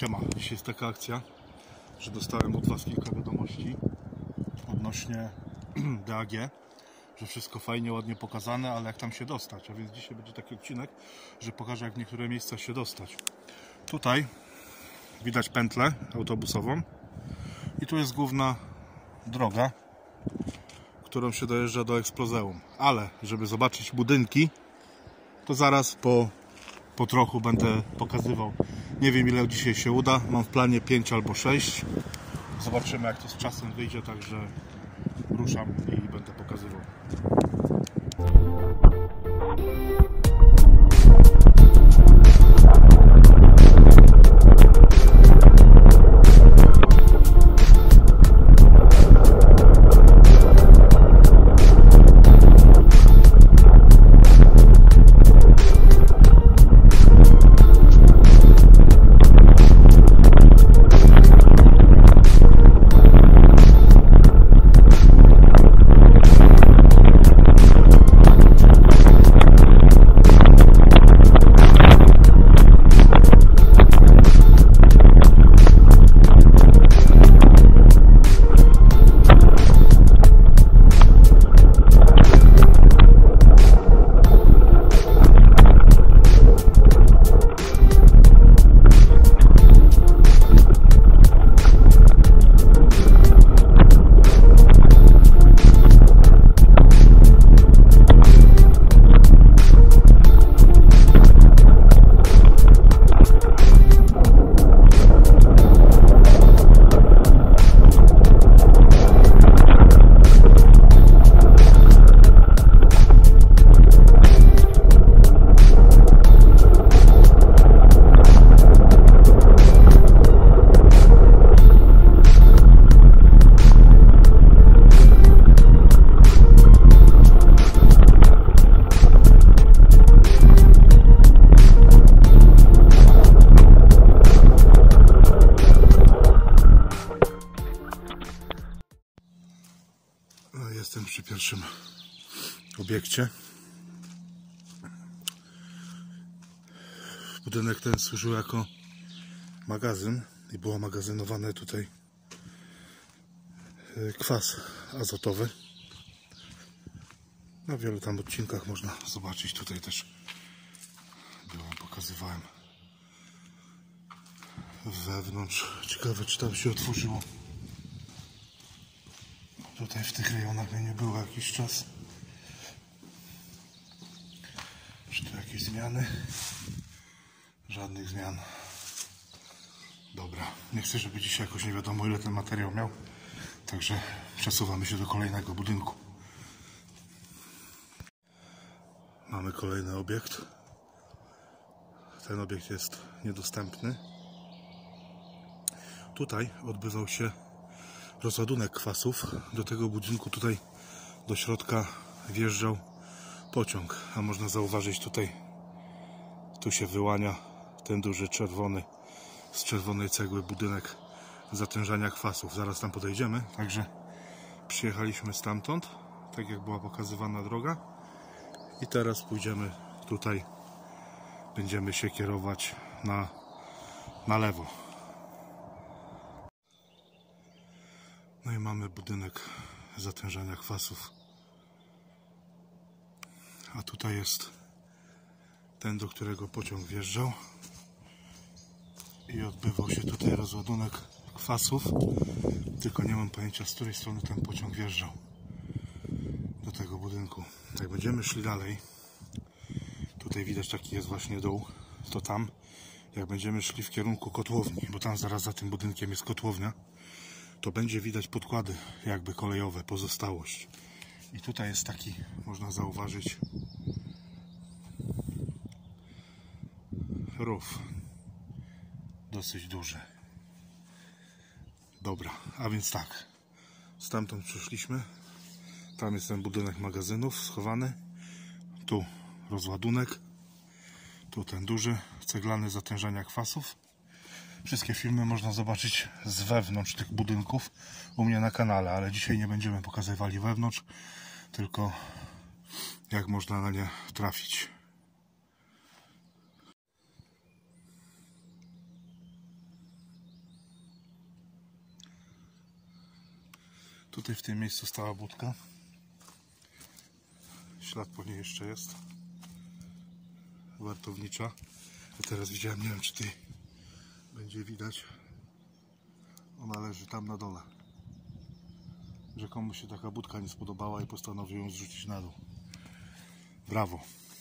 Siema, dzisiaj jest taka akcja, że dostałem od Was kilka wiadomości odnośnie DAG, że wszystko fajnie, ładnie pokazane, ale jak tam się dostać, a więc dzisiaj będzie taki odcinek, że pokażę, jak w niektóre miejsca się dostać. Tutaj widać pętlę autobusową i tu jest główna droga, którą się dojeżdża do Eksplozeum, ale żeby zobaczyć budynki, to zaraz po trochu będę pokazywał. Nie wiem, ile dzisiaj się uda. Mam w planie 5 albo 6. Zobaczymy, jak to z czasem wyjdzie, także ruszam i będę pokazywał. Jestem przy pierwszym obiekcie. Budynek ten służył jako magazyn i było magazynowane tutaj kwas azotowy. Na wielu tam odcinkach można zobaczyć. Tutaj też pokazywałem wewnątrz. Ciekawe, czy tam się otworzyło. Tutaj w tych rejonach mnie nie było jakiś czas. Czy tu jakieś zmiany? Żadnych zmian. Dobra, nie chcę, żeby dzisiaj jakoś nie wiadomo, ile ten materiał miał. Także przesuwamy się do kolejnego budynku. Mamy kolejny obiekt. Ten obiekt jest niedostępny. Tutaj odbywał się rozładunek kwasów. Do tego budynku tutaj do środka wjeżdżał pociąg, a można zauważyć tutaj, tu się wyłania ten duży czerwony, z czerwonej cegły budynek zatężania kwasów. Zaraz tam podejdziemy, także przyjechaliśmy stamtąd, tak jak była pokazywana droga, i teraz pójdziemy tutaj, będziemy się kierować na lewo. No i mamy budynek zatężania kwasów. A tutaj jest ten, do którego pociąg wjeżdżał. I odbywał się tutaj rozładunek kwasów. Tylko nie mam pojęcia, z której strony ten pociąg wjeżdżał do tego budynku. Jak będziemy szli dalej, tutaj widać, taki jest właśnie dół, to tam, jak będziemy szli w kierunku kotłowni, bo tam zaraz za tym budynkiem jest kotłownia, to będzie widać podkłady jakby kolejowe, pozostałość. I tutaj jest taki, można zauważyć, rów. Dosyć duży. Dobra, a więc tak. Stamtąd przyszliśmy. Tam jest ten budynek magazynów schowany. Tu rozładunek. Tu ten duży, ceglany zatężania kwasów. Wszystkie filmy można zobaczyć z wewnątrz tych budynków u mnie na kanale, ale dzisiaj nie będziemy pokazywali wewnątrz, tylko jak można na nie trafić. Tutaj w tym miejscu stała budka. Ślad po niej jeszcze jest. Wartownicza. Ja teraz widziałem, nie wiem czy będzie widać. Ona leży tam na dole. Że komuś się taka budka nie spodobała i postanowił ją zrzucić na dół. Brawo.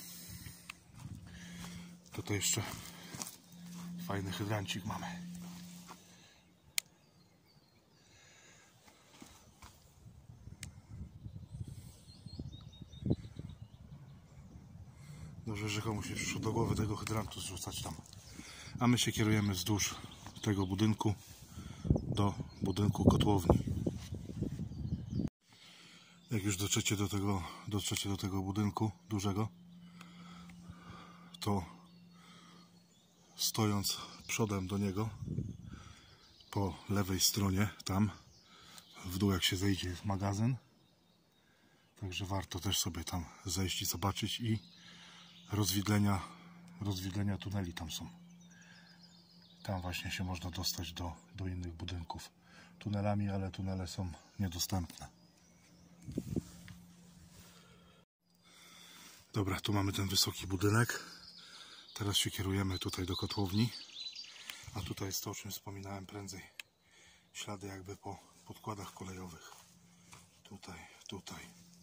Tutaj jeszcze fajny hydrancik mamy. Dobrze, że komuś się przyszło do głowy tego hydrantu zrzucać tam. A my się kierujemy wzdłuż tego budynku do budynku kotłowni. Jak już dotrzecie do tego budynku dużego, to stojąc przodem do niego, po lewej stronie, tam w dół jak się zejdzie, jest magazyn. Także warto też sobie tam zejść i zobaczyć, i rozwidlenia tuneli tam są. Tam właśnie się można dostać do innych budynków tunelami, ale tunele są niedostępne. Dobra, tu mamy ten wysoki budynek. Teraz się kierujemy tutaj do kotłowni. A tutaj jest to, o czym wspominałem prędzej. Ślady jakby po podkładach kolejowych. Tutaj.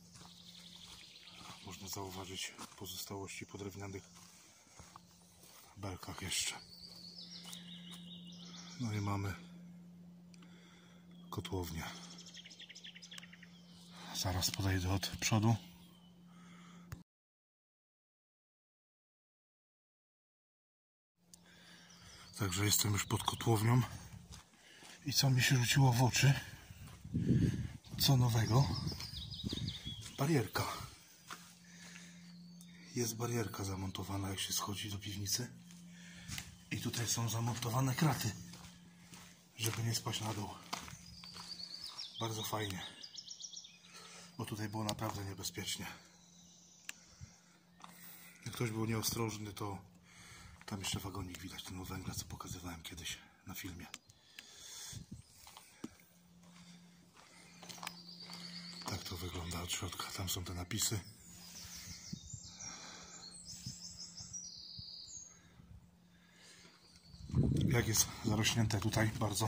Można zauważyć pozostałości po drewnianych belkach jeszcze. No i mamy kotłownię. Zaraz podejdę od przodu. Także jestem już pod kotłownią. I co mi się rzuciło w oczy? Co nowego? Barierka. Jest barierka zamontowana, jak się schodzi do piwnicy. I tutaj są zamontowane kraty, żeby nie spaść na dół. Bardzo fajnie. Bo tutaj było naprawdę niebezpiecznie. Jak ktoś był nieostrożny, to tam jeszcze wagonik widać, ten węgla, co pokazywałem kiedyś na filmie. Tak to wygląda od środka. Tam są te napisy. Jak jest zarośnięte tutaj bardzo.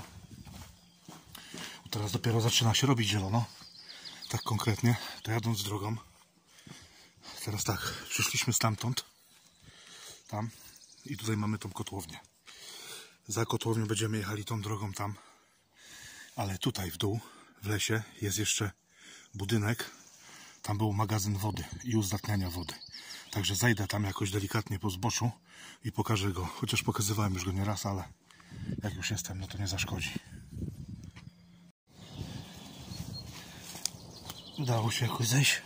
Teraz dopiero zaczyna się robić zielono. Tak konkretnie, to jadąc drogą. Teraz tak, przyszliśmy stamtąd. Tam. I tutaj mamy tą kotłownię. Za kotłownią będziemy jechali tą drogą tam. Ale tutaj w dół, w lesie, jest jeszcze budynek. Tam był magazyn wody i uzdatniania wody. Także zajdę tam jakoś delikatnie po zboczu i pokażę go. Chociaż pokazywałem już go nieraz, ale jak już jestem, no to nie zaszkodzi. Udało się jakoś zejść.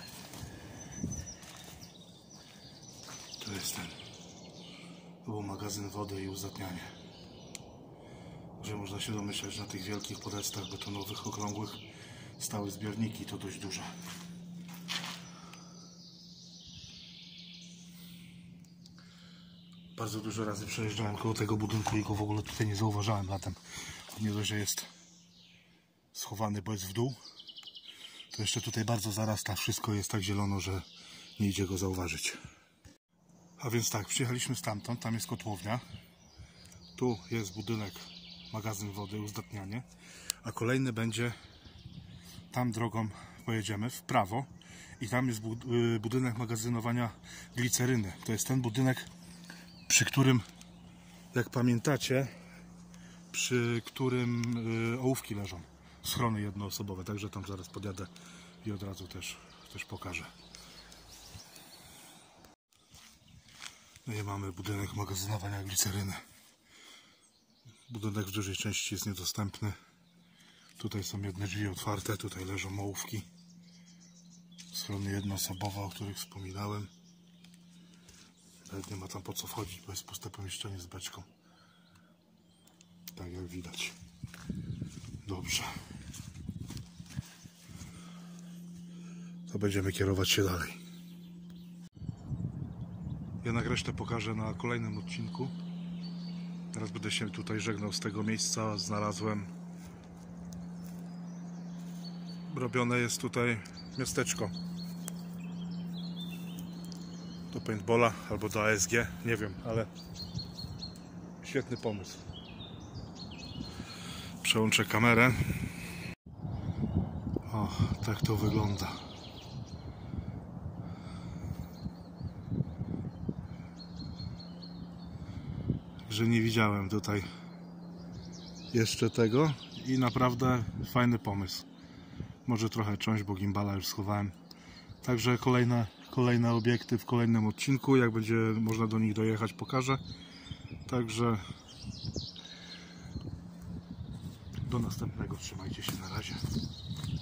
To jest ten. To był magazyn wody i uzdatnianie. Że można się domyśleć, że na tych wielkich podestach betonowych, okrągłych stały zbiorniki, to dość duże. Bardzo dużo razy przejeżdżałem koło tego budynku i go w ogóle tutaj nie zauważałem latem. Nie dość, że jest schowany, bo jest w dół, to jeszcze tutaj bardzo zarasta. Wszystko jest tak zielono, że nie idzie go zauważyć. A więc tak, przyjechaliśmy stamtąd, tam jest kotłownia. Tu jest budynek, magazyn wody, uzdatnianie. A kolejny będzie, tam drogą pojedziemy w prawo i tam jest budynek magazynowania gliceryny. To jest ten budynek, przy którym, jak pamiętacie, przy którym ołówki leżą. Schrony jednoosobowe, także tam zaraz podjadę i od razu też pokażę. No i mamy budynek magazynowania gliceryny. Budynek w dużej części jest niedostępny. Tutaj są jedne drzwi otwarte, tutaj leżą ołówki. Schrony jednoosobowe, o których wspominałem. Nawet nie ma tam po co wchodzić, bo jest puste pomieszczenie z beczką. Tak jak widać. Dobrze. To będziemy kierować się dalej. Jednak resztę pokażę na kolejnym odcinku. Teraz będę się tutaj żegnał z tego miejsca. Znalazłem robione jest tutaj miasteczko do paintballa albo do ASG, nie wiem, ale świetny pomysł. Przełączę kamerę. O, tak to wygląda. Że nie widziałem tutaj jeszcze tego i naprawdę fajny pomysł. Może trochę cząść, bo gimbala już schowałem. Także kolejne obiekty w kolejnym odcinku. Jak będzie można do nich dojechać, pokażę. Także do następnego. Trzymajcie się, na razie.